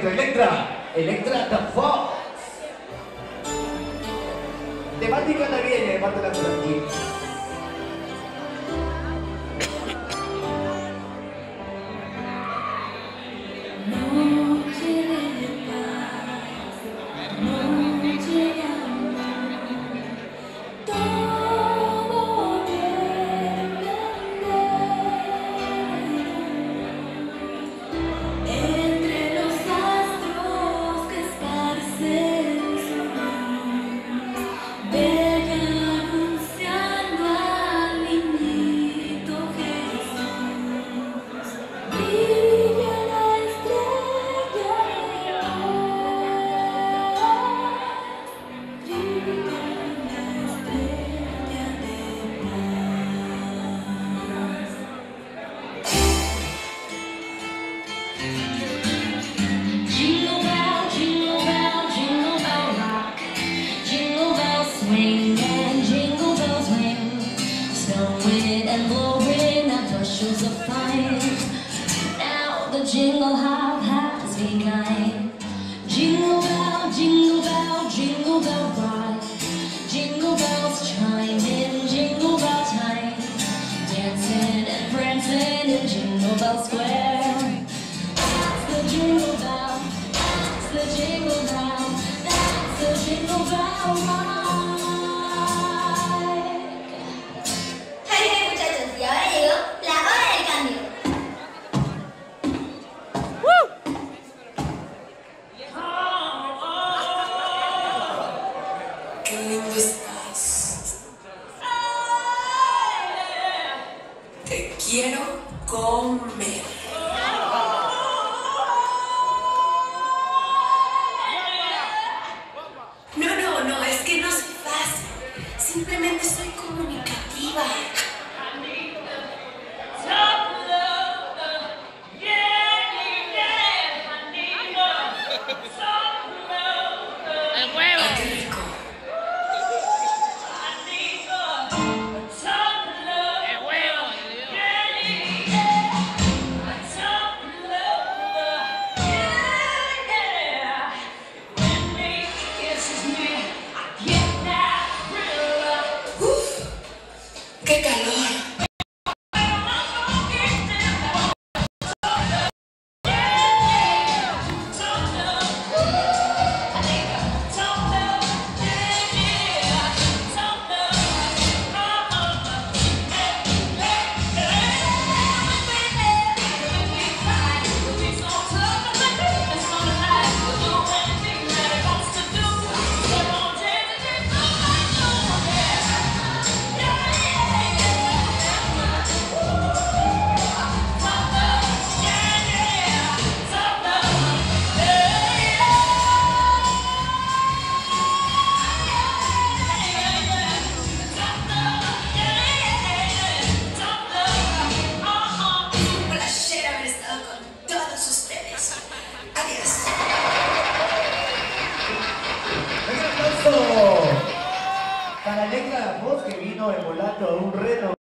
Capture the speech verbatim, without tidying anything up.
Electra, Electra, Electra The Fox. Temática navideña, parte de la tranquila. Jingle hop has begun. Jingle bell, jingle bell, jingle bell rock. Jingle bells chime in jingle bell time. Dancing and prancing in Jingle Bell Square. That's the jingle bell, that's the jingle bell, that's the jingle bell rock. Hey, hey muchachos, y ahora llegó la hora del cambio. Qué lindo estás. Te quiero comer. No, no, no, es que no soy fácil. Simplemente soy comunicativa. ¡Qué calor! Para Electra The Fox, que vino emulando a un reno.